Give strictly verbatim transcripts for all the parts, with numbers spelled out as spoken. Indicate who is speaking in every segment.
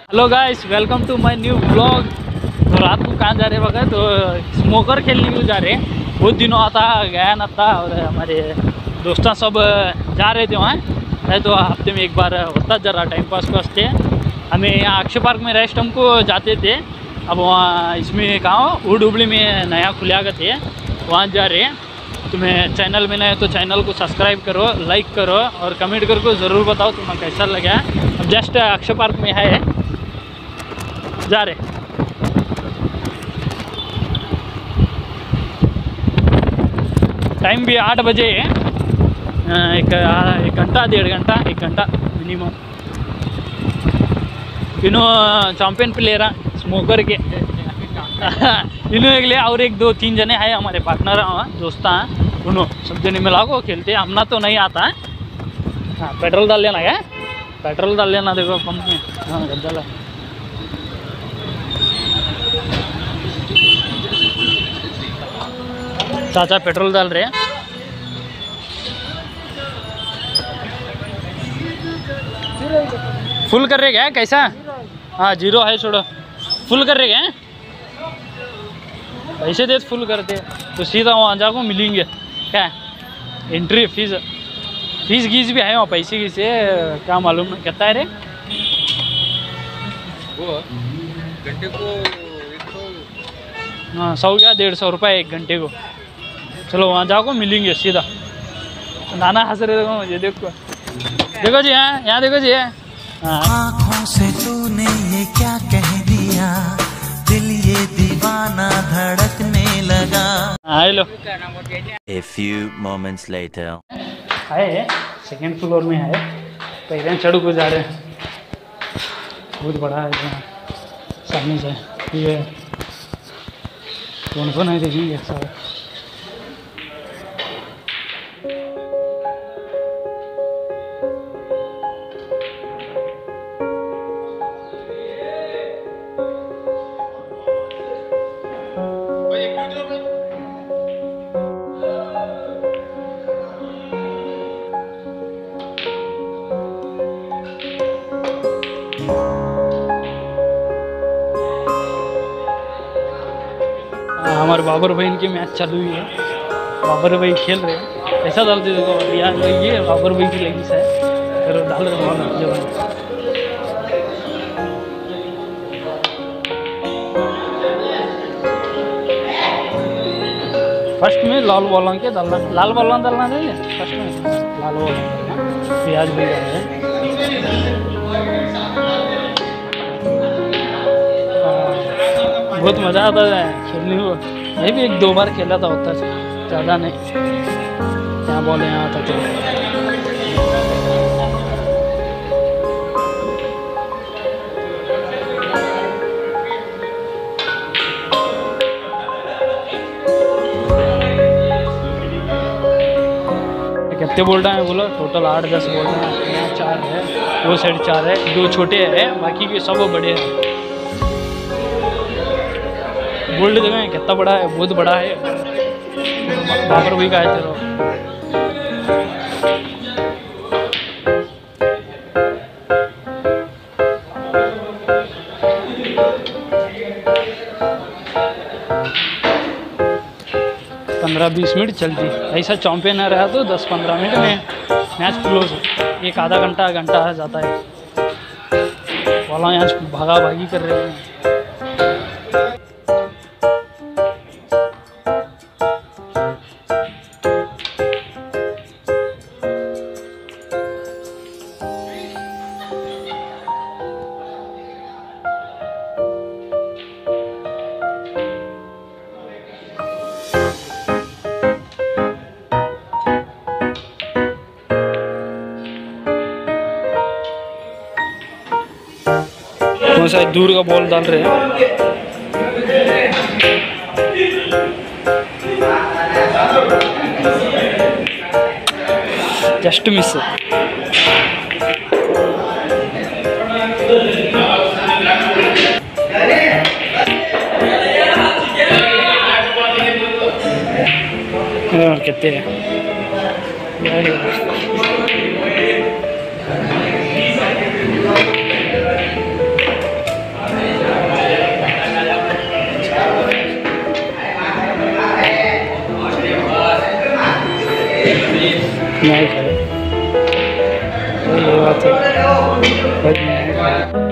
Speaker 1: Hello guys, welcome to my new blog. तो रात को कहाँ जा रहे वगैरह तो स्मोकर खेलने को जा रहे हैं। बहुत दिनों आता गया न था और हमारे दोस्त सब जा रहे थे वहाँ है, तो हफ्ते में एक बार होता जरा टाइम पास वास्ते। हमें यहाँ अक्षय पार्क में रेस्ट हमको जाते थे। अब वहाँ इसमें कहाँ उड़ उबली में नया खुलिया गए थे, वहाँ जा रहे हैं। तुम्हें चैनल में नए तो चैनल को सब्सक्राइब करो, लाइक करो और कमेंट करके ज़रूर बताओ तुम्हें कैसा लगा। अब जस्ट अक्षय पार्क में है, जा रहे। टाइम भी आठ बजे है। एक एक घंटा डेढ़ घंटा एक घंटा मिनिमम। इन्हों चैंपियन प्लेयर स्मोकर के इन्हों एक ले और एक दो तीन जने हैं हमारे पार्टनर दोस्त हैं, उन्हों सब जने मिला को खेलते हैं। हमना तो नहीं आता है। हाँ, पेट्रोल डाल लेना क्या? पेट्रोल डाल लेना, देखो पंप में। हाँ गद्दा चाचा पेट्रोल डाल रहे हैं। फुल कर रहे क्या कैसा? हाँ जीरो है, छोड़ो। फुल कर रहे क्या? पैसे दे फुल करते तो सीधा वहाँ जाको मिलेंगे क्या? एंट्री फीस फीस गीस भी है वहाँ, पैसे की से क्या मालूम कितना है रे? वो घंटे को एक सौ, हाँ सौ क्या डेढ़ सौ रुपये एक घंटे को। चलो वहाँ जाको मिलेंगे सीधा। नाना हंस रहे देखो मुझे, देखो देखो जी। हाँ यहाँ देखो जी। हाँ
Speaker 2: आँखों से तूने ये क्या कह दिया, दिल ये दीवाना धड़कने लगा।
Speaker 1: हाँ hello.
Speaker 2: A few moments later.
Speaker 1: है सेकेंड फ्लोर में है, पहले चढ़ को जा रहे हैं। बहुत बड़ा है सामने से। ये कौन कौन है देखेंगे सब। हमारे बाबर भाई इनकी मैच चालू हुई है, बाबर भाई खेल रहे हैं। ऐसा डालते देखो यार, ये बाबर भाई की लगी है, फिर डाल रहे हैं। फर्स्ट में लाल बॉलों के डालना, लाल बॉलों डालना चाहिए फर्स्ट में। लाल बॉलों प्याज भी डाल रहे हैं। बहुत मज़ा आता है खेलने को। मैं भी एक दो बार खेला था, होता है ज़्यादा नहीं। यहाँ बॉल यहाँ आता तो कितने बोल रहे हैं बोलो? टोटल आठ दस बोल रहे हैं। यहाँ चार है, वो साइड चार है, दो छोटे हैं, बाकी के सब बड़े हैं। गोल्ड जगह कितना बड़ा है, बहुत बड़ा है। बाबर भी का है। चलो पंद्रह बीस मिनट चलती ऐसा। चैंपियन रहा तो दस पंद्रह मिनट में मैच क्लोज। एक आधा घंटा घंटा जाता है। वाला यहाँ भागा भागी कर रहे हैं। कौन सा दूर का बॉल डाल रहे हैं। Just miss. और कितने हैं नहीं खाए ये बात है।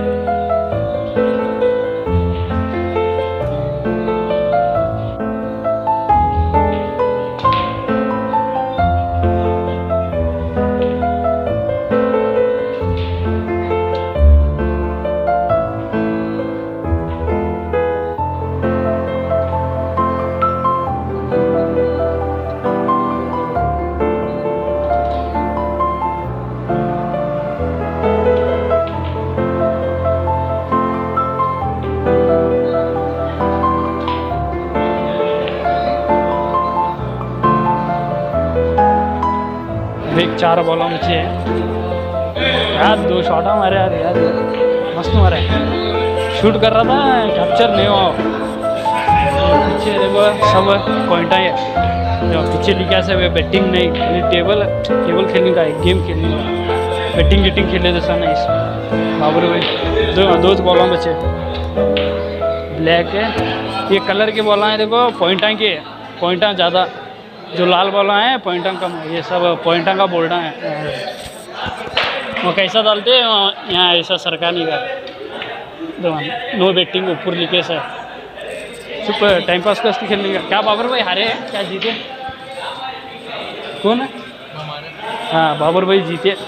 Speaker 1: एक चार बॉलों में है यार, दो शॉट मारे यार यार मस्त मारे। शूट कर रहा था, कैप्चर नहीं हुआ। पीछे देखो सब पॉइंट है, पीछे लिखा सब बैटिंग नहीं, खाली टेबल टेबल खेलने का है, गेम खेलने का। बैटिंग गिटिंग खेले जैसा नहीं इसमें। बाबर भाई दो दो बॉलों बचे, ब्लैक है ये कलर के बॉल हैं। देखो पॉइंटा के पॉइंटा ज़्यादा, जो लाल बॉल हैं पॉइंटा कम है। ये सब पॉइंटा का बोल्डा है। वो कैसा डालते हैं यहाँ, ऐसा सरकार नहीं का नो बैटिंग ऊपर लिखे से सिर्फ टाइम पास करते खेलने का। क्या बाबर भाई हारे हैं क्या जीते? कौन है? हाँ बाबर भाई जीते।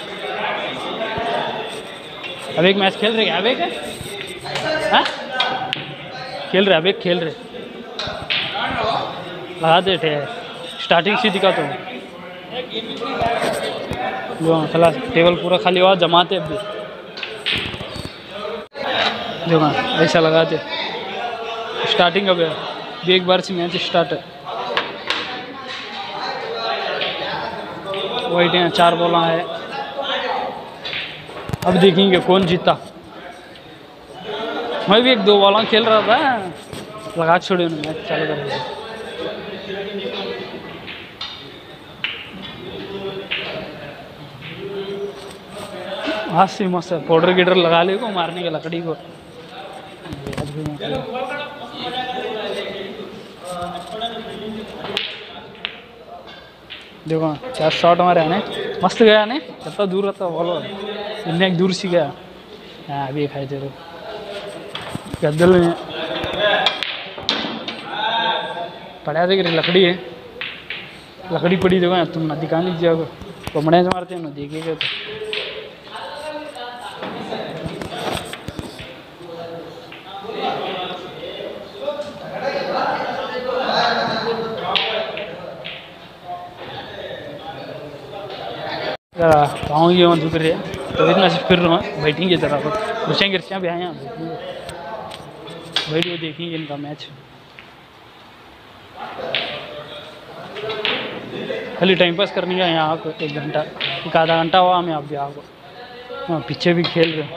Speaker 1: अब एक मैच खेल रहे क्या? अब एक है हाँ खेल रहे, अब एक खेल रहे। लगा देते हैं स्टार्टिंग से दिखाता हूँ। खलास टेबल पूरा खाली हुआ, जमाते अब भी जो हाँ ऐसा लगाते। स्टार्टिंग अब भी एक बार से मैच स्टार्ट है। वाइट हैं, चार बॉला है। अब देखेंगे कौन जीता। मैं भी एक दो बॉला खेल रहा था, लगा छोड़े उन्होंने मैच चालू कर दिया। हाथ से मस्त पाउडर गिडर लगा ले को मारने के लकड़ी को। देखो चार शॉट मारे ने, मस्त गया ने, कितना दूर रहता बॉल, इन्हें एक दूर सी गया। हाँ अभी खाए थे तो गद्दल में पड़ा देख रही लकड़ी है, लकड़ी पड़ी। देखो तुम ना दिखा लीजिए, कमड़े से मारते हैं ना देखेगा तो। गाँव ये वहाँ दुख रहे तो इतना से फिर रहा हूँ, बैठेंगे जरा तो घुसेंगे गिरसियाँ भी आए यहाँ बैठ वो देखेंगे इनका मैच। खाली टाइम पास करने का यहाँ को एक घंटा एक आधा घंटा हुआ हमें। आप भी आपको हाँ पीछे भी खेल रहे,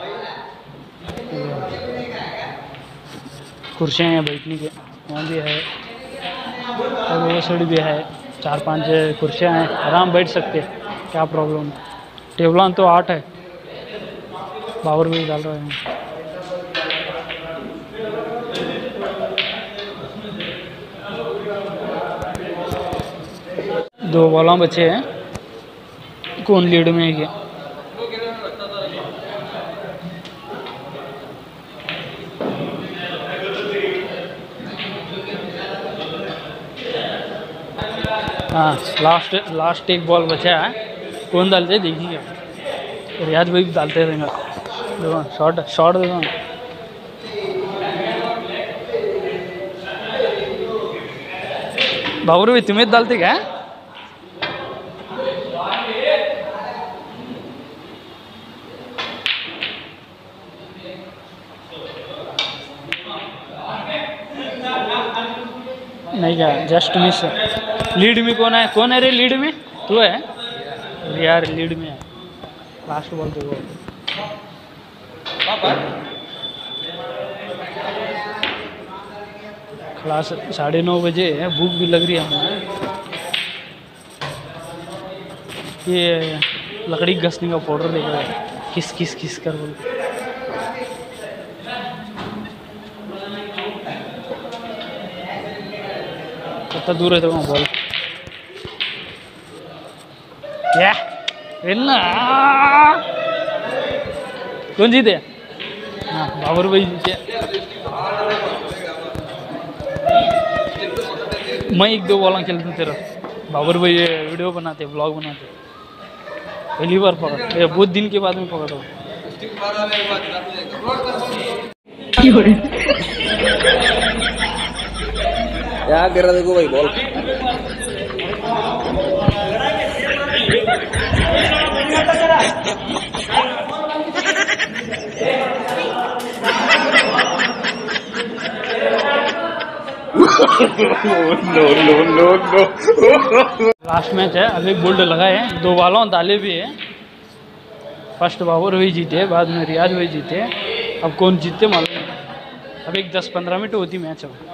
Speaker 1: कुर्सियाँ हैं बैठने के, वहाँ भी है और वो साइड भी है। चार पांच कुर्सियाँ हैं, आराम बैठ सकते हैं, क्या प्रॉब्लम है। टेबलान तो आठ है, बाबर भी डाल रहे हैं। दो बॉलों बचे हैं, कौन लीड में है क्या? हाँ लास्ट लास्ट एक बॉल बचा है, कौन डालते देखिए। रियाज भाई भी डालते रहेंगे। देखो शॉट शॉट देखो, बाबर भाई तुम्हें डालते क्या? नहीं क्या जस्ट मिस। लीड में कौन है? कौन है रे लीड में? तू है यार, लीड में है। लास्ट बॉल देखो, क्लास साढ़े नौ बजे है, भूख भी लग रही है हमें। ये लकड़ी घसने का पाउडर देख रहा है, किस किस किस कर बोल। कितना दूर है तो बॉल। क्या खेलना कौन जीते? हाँ बाबर भाई जीते। मैं एक दो बॉल खेलता हूँ तेरा बाबर भाई वीडियो बनाते ब्लॉग बनाते पहली बार पकड़ ये बहुत दिन के बाद में पकड़ा हूँ।
Speaker 3: क्या कर रहा देखो भाई ball no no no no
Speaker 1: last match है अभी बोल्ड लगा है दो बालों डाले भी है। फर्स्ट बाबर भाई जीते बाद में रियाज भाई जीते अब कौन जीतते मालूम नहीं। अब एक दस पंद्रह मिनट होती मैच अब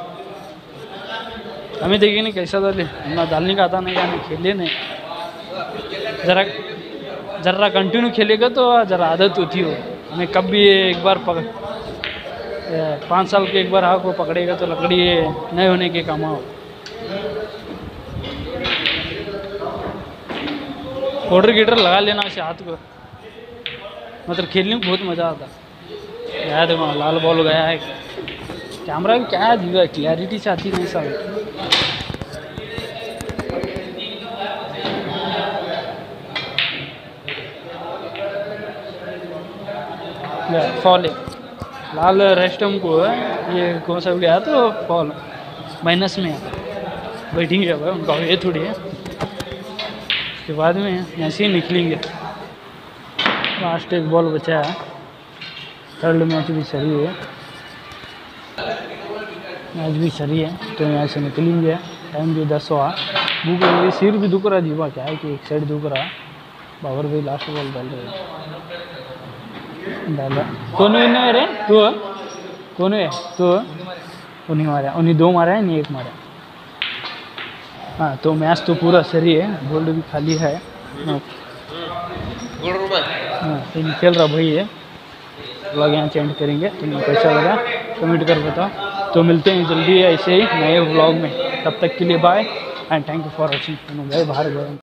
Speaker 1: हमें देखिए नहीं कैसा डाले ना डालने का आता नहीं या नहीं खेले नहीं जरा जरा कंटिन्यू खेलेगा तो जरा आदत होती हो हमें कब भी एक बार पकड़ पाँच साल के एक बार आग को पकड़ेगा तो लकड़ी नए होने के काम आओ। ऑर्डर गिटर लगा लेना उसे हाथ को मतलब खेलने में बहुत मज़ा आता। गया देखो लाल बॉल गया है कैमरा भी क्या दिखा क्लैरिटी से आती नहीं सब फॉल है लाल रेस्ट हमको ये कौन सा गया तो फॉल माइनस में बैठेंगे अब उनका ये थोड़ी है उसके बाद में ऐसे ही निकलेंगे। लास्ट एक बॉल बचा है थर्ड मैच भी सही है मैच भी सही है तो यहाँ से निकलेंगे। टाइम भी दस हुआ भूख लगी सिर भी दुख रहा जीवा क्या है कि एक साइड दुख रहा बाबर भी लास्ट बॉल डाल रहे डाला कौन विनर रे तू कौन है तू उन्हीं मारा उन्हीं दो मारा है नहीं एक मारा। हाँ तो मैच तो पूरा सही है गोल्ड भी खाली है। हाँ खेल रहा भाई है लोग यहाँ चेंज करेंगे तुम्हें कैसा लगा कमेंट कर बताओ। तो मिलते हैं जल्दी ऐसे ही नए व्लॉग में तब तक के लिए bye and thank you for watching. भाई बाहर गए